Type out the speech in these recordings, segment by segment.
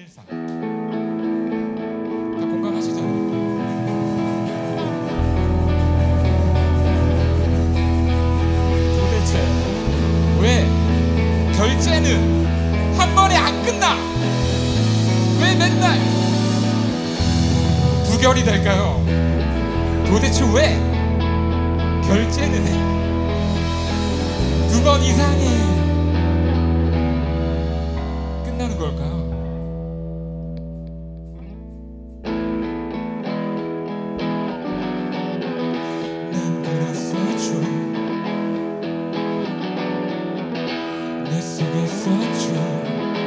313 다 공감하시죠? 도대체 왜 결제는 한 번에 안 끝나? 왜 맨날 부결이 될까요? 도대체 왜 결제는 2번 이상이 끝나는 걸까요? 난 그랬었죠. 내 속였었죠.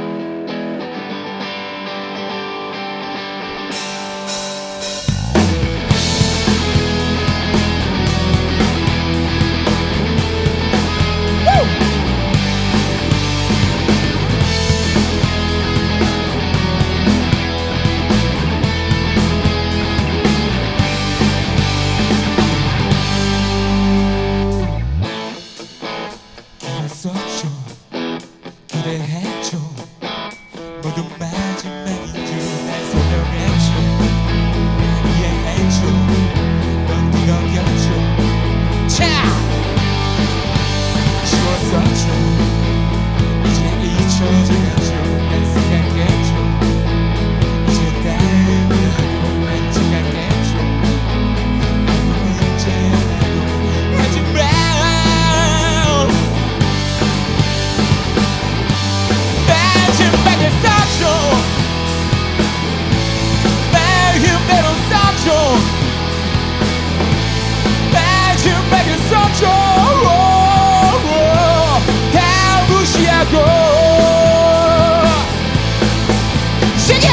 기대했죠. 모두 마지막인 줄 날 설명했죠. 이해했죠. 넌 그거였죠. 차! 쉬웠었죠. 이제 잊혀져갔죠. 난 생각했죠. 이제 다음이라고 난 생각했죠. 문제 하나도 하지마. 마지막에 썼죠. 다 무시하고 시켜!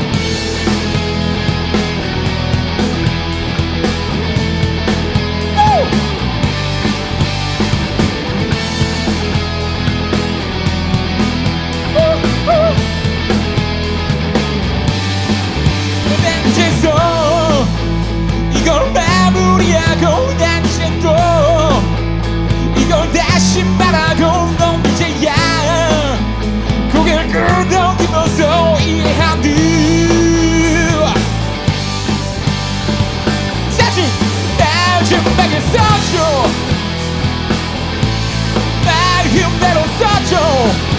이제서 이걸 마무리하고 난 이제 또 이걸 다시 말하고 넌 이제야 고개를 끄덕이면서 이해한다. 사실 마지막에 썼죠. 날 힘대로 썼죠.